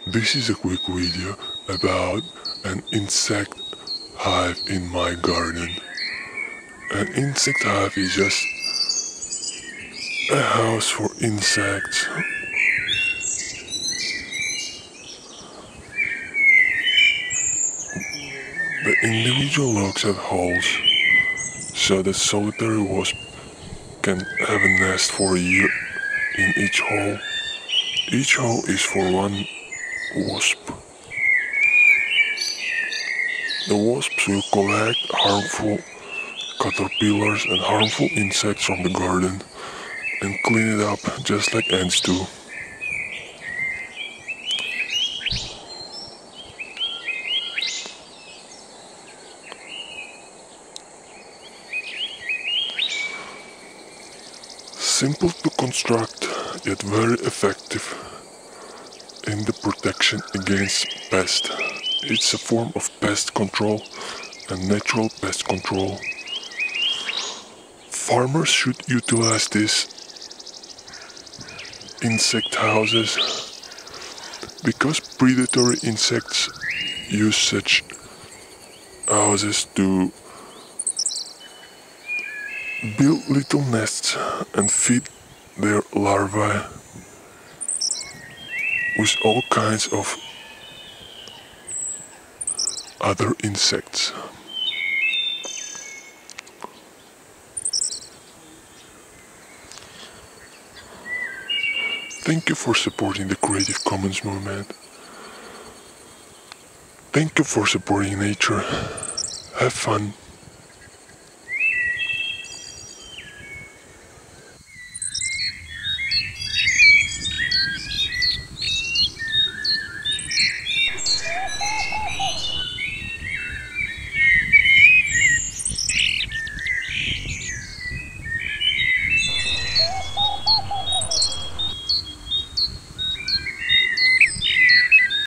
This is a quick video about an insect hive in my garden. An insect hive is just a house for insects. The individual looks at holes so that solitary wasp can have a nest for a year in each hole. Each hole is for one wasp. The wasps will collect harmful caterpillars and harmful insects from the garden and clean it up just like ants do. Simple to construct, yet very effective in the protection against pests. It's a form of pest control and natural pest control. Farmers should utilize these insect houses because predatory insects use such houses to build little nests and feed their larvae with all kinds of other insects. Thank you for supporting the Creative Commons movement. Thank you for supporting nature. Have fun.